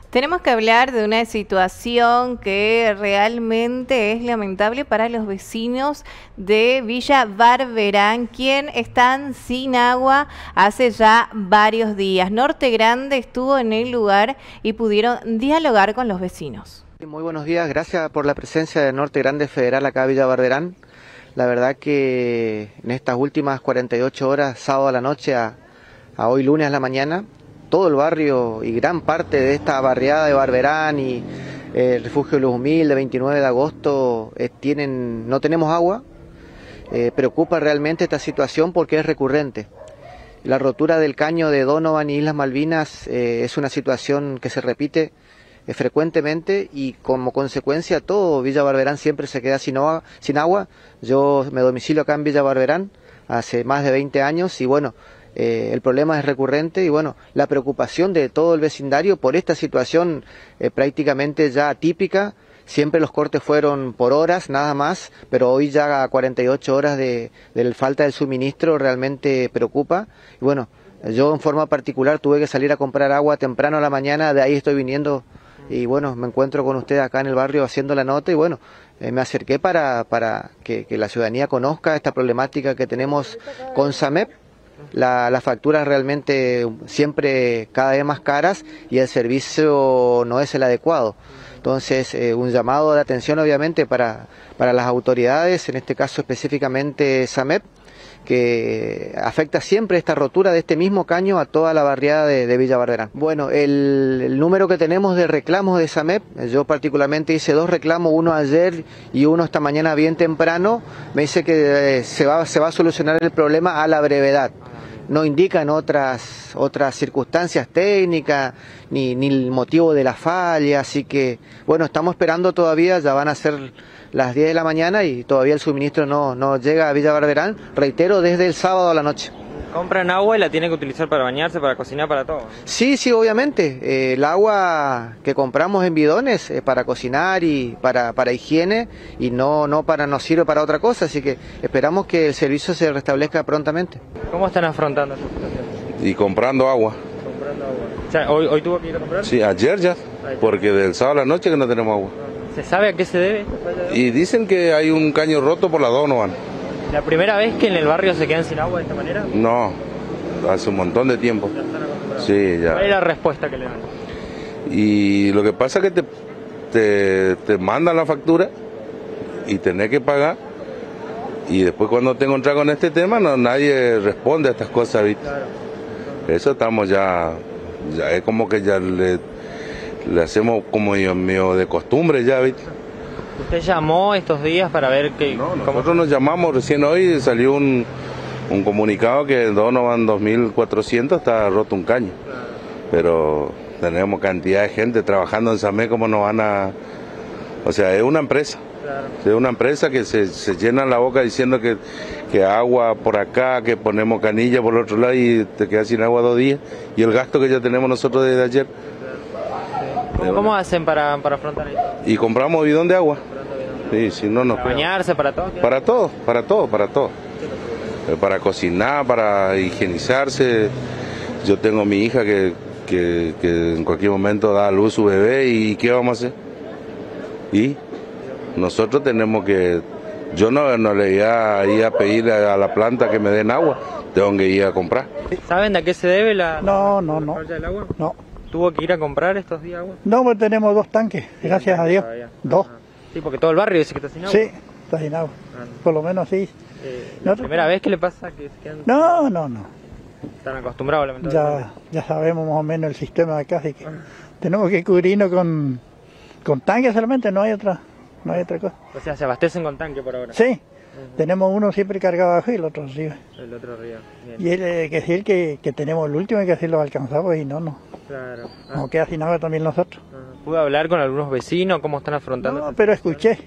Tenemos que hablar de una situación que realmente es lamentable para los vecinos de Villa Barberán, quien están sin agua hace ya varios días. Norte Grande estuvo en el lugar y pudieron dialogar con los vecinos. Muy buenos días, gracias por la presencia de Norte Grande Federal acá en Villa Barberán. La verdad que en estas últimas 48 horas, sábado a la noche a hoy lunes a la mañana, todo el barrio y gran parte de esta barriada de Barberán y el Refugio de los Humildes, 29 de agosto, no tenemos agua. Preocupa realmente esta situación porque es recurrente. La rotura del caño de Donovan y Islas Malvinas es una situación que se repite frecuentemente y como consecuencia todo Villa Barberán siempre se queda sin agua. Yo me domicilio acá en Villa Barberán hace más de 20 años y bueno, el problema es recurrente y bueno, la preocupación de todo el vecindario por esta situación prácticamente ya atípica. Siempre los cortes fueron por horas, nada más, pero hoy ya a 48 horas de falta del suministro realmente preocupa. Y bueno, yo en forma particular tuve que salir a comprar agua temprano a la mañana, de ahí estoy viniendo y bueno, me encuentro con usted acá en el barrio haciendo la nota y bueno, me acerqué para que la ciudadanía conozca esta problemática que tenemos con SAMEP. Las facturas realmente siempre cada vez más caras y el servicio no es el adecuado. Entonces, un llamado de atención obviamente para las autoridades, en este caso específicamente SAMEP, que afecta siempre esta rotura de este mismo caño a toda la barriada de Villa Barberán. Bueno, el número que tenemos de reclamos de SAMEP, yo particularmente hice 2 reclamos, uno ayer y uno esta mañana bien temprano, me dice que se va a solucionar el problema a la brevedad. No indican otras circunstancias técnicas, ni el motivo de la falla, así que, bueno, estamos esperando todavía, ya van a ser las 10 de la mañana y todavía el suministro no llega a Villa Barberán, reitero, desde el sábado a la noche. ¿Compran agua y la tienen que utilizar para bañarse, para cocinar, para todo? Sí, obviamente. El agua que compramos en bidones es para cocinar y para higiene y no sirve para otra cosa, así que esperamos que el servicio se restablezca prontamente. ¿Cómo están afrontando esta situación? Y comprando agua. Comprando agua. O sea, ¿hoy tuvo que ir a comprar? Sí, ayer ya, porque del sábado a la noche que no tenemos agua. ¿Se sabe a qué se debe? Y dicen que hay un caño roto por la Donovan. ¿La primera vez que en el barrio se quedan sin agua de esta manera? No, hace un montón de tiempo. Ya están acostumbrados. Sí, ya. ¿Cuál es la respuesta que le dan? Y lo que pasa es que te mandan la factura y tenés que pagar. Y después cuando te encontrás con este tema, nadie responde a estas cosas, ¿viste? Claro. Eso estamos ya es como que ya le hacemos como medio de costumbre ya, ¿viste? ¿Usted llamó estos días para ver qué? No, nosotros nos llamamos recién hoy, salió un comunicado que en Donovan 2400 está roto un caño. Claro. Pero tenemos cantidad de gente trabajando en SAMEP, ¿cómo nos van a...? O sea, es una empresa. Claro. Es una empresa que se llena la boca diciendo que agua por acá, que ponemos canilla por el otro lado y te quedas sin agua 2 días. Y el gasto que ya tenemos nosotros desde ayer. ¿Cómo hacen para afrontar esto? Y compramos bidón de agua. Sí, si no nos... ¿Para bañarse, para todo? Para todo. Para cocinar, para higienizarse. Yo tengo mi hija que en cualquier momento da a luz su bebé y ¿qué vamos a hacer? Y nosotros tenemos que... Yo no le iba a ir a pedir a la planta que me den agua, tengo que ir a comprar. ¿Saben de a qué se debe la falta del agua? No. ¿Tuvo que ir a comprar estos días agua? No, pues tenemos 2 tanques, gracias a Dios. 2. Sí, porque todo el barrio dice que está sin agua. Sí, está sin agua. Por lo menos sí. ¿La primera vez que le pasa que se quedan? No. Están acostumbrados, lamentablemente. Ya sabemos más o menos el sistema de acá, así que tenemos que cubrirnos con tanques solamente, no hay otra cosa. O sea, se abastecen con tanque por ahora. Sí, tenemos uno siempre cargado abajo y el otro arriba. El otro arriba. Bien. Y él que decir que tenemos el último y que así lo alcanzamos y no. Claro. Nos queda sin agua también nosotros. ¿Pude hablar con algunos vecinos? ¿Cómo están afrontando? No, pero escuché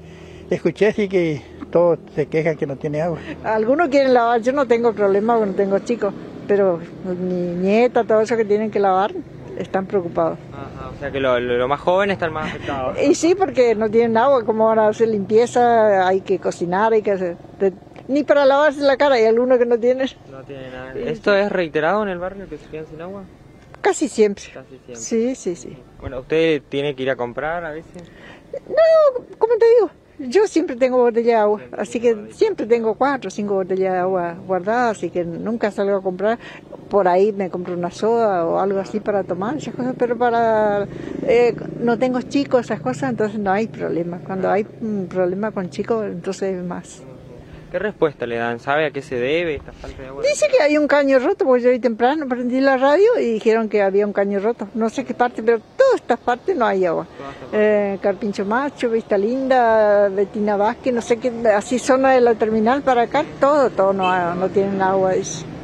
sí que todos se quejan que no tiene agua. Algunos quieren lavar, yo no tengo problema porque no tengo chicos, pero mi nieta, todo eso que tienen que lavar, están preocupados. Ajá, o sea que los más jóvenes están más afectados. Y sí, porque no tienen agua, ¿cómo van a hacer limpieza? Hay que cocinar, hay que hacer... Ni para lavarse la cara, hay algunos que no tienen. No tienen nada. ¿Esto es reiterado en el barrio que se quedan sin agua? Casi siempre. Casi siempre. Sí, sí, sí. Bueno, ¿usted tiene que ir a comprar a veces? No, como te digo, yo siempre tengo botella de agua, así que siempre tengo 4 o 5 botellas de agua guardadas, así que nunca salgo a comprar. Por ahí me compro una soda o algo así para tomar, esas cosas, pero no tengo chicos, esas cosas, entonces no hay problema. Cuando hay un problema con chicos, entonces es más. ¿Qué respuesta le dan? ¿Sabe a qué se debe esta falta de agua? Dice que hay un caño roto, porque yo hoy temprano prendí la radio y dijeron que había un caño roto. No sé qué parte, pero todas estas partes no hay agua. Carpincho Macho, Vista Linda, Betina Vázquez, no sé qué, así zona de la terminal para acá, todo no tienen agua.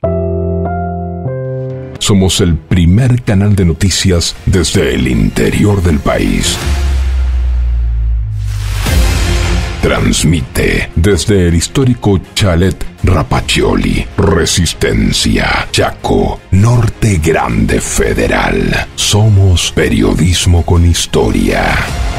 Somos el primer canal de noticias desde el interior del país. Transmite desde el histórico Chalet Rapaccioli, Resistencia, Chaco, Norte Grande Federal. Somos periodismo con historia.